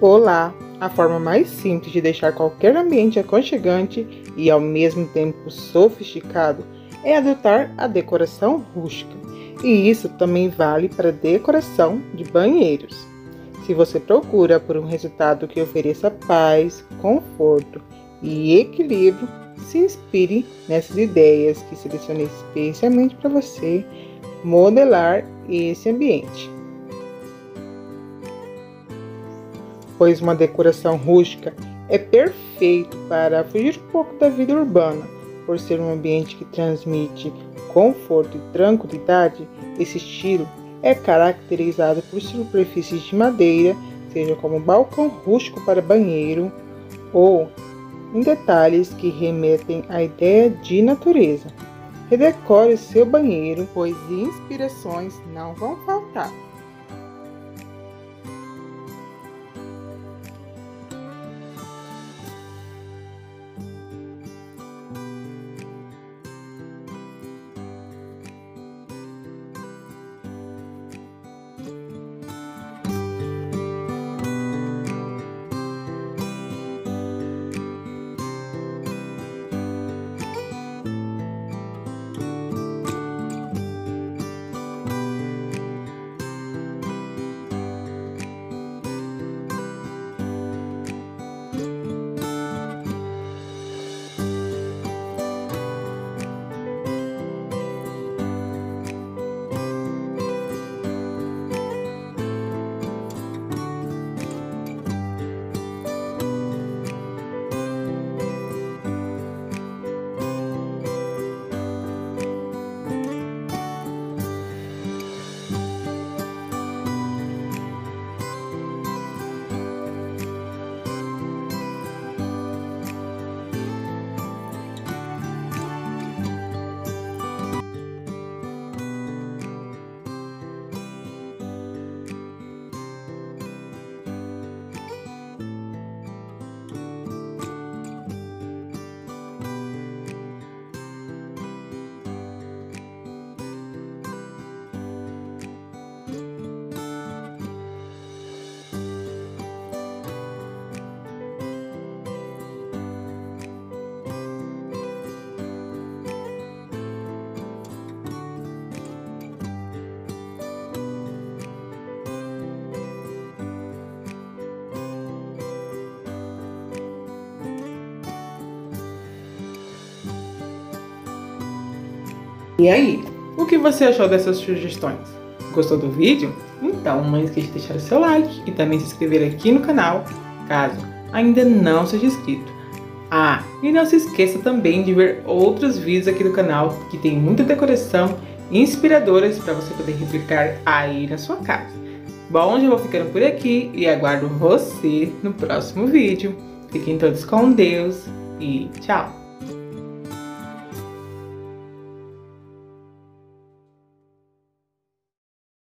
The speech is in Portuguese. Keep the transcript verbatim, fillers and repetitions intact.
Olá! A forma mais simples de deixar qualquer ambiente aconchegante e ao mesmo tempo sofisticado é adotar a decoração rústica. E isso também vale para decoração de banheiros. Se você procura por um resultado que ofereça paz, conforto e equilíbrio, se inspire nessas ideias que selecionei especialmente para você modelar esse ambiente. Pois uma decoração rústica é perfeito para fugir um pouco da vida urbana. Por ser um ambiente que transmite conforto e tranquilidade, esse estilo é caracterizado por superfícies de madeira, seja como balcão rústico para banheiro ou em detalhes que remetem à ideia de natureza. Redecore seu banheiro, pois inspirações não vão faltar. E aí, o que você achou dessas sugestões? Gostou do vídeo? Então não esqueça de deixar o seu like e também se inscrever aqui no canal, caso ainda não seja inscrito. Ah, e não se esqueça também de ver outros vídeos aqui do canal, que tem muita decoração inspiradoras para você poder replicar aí na sua casa. Bom, já vou ficando por aqui e aguardo você no próximo vídeo. Fiquem todos com Deus e tchau!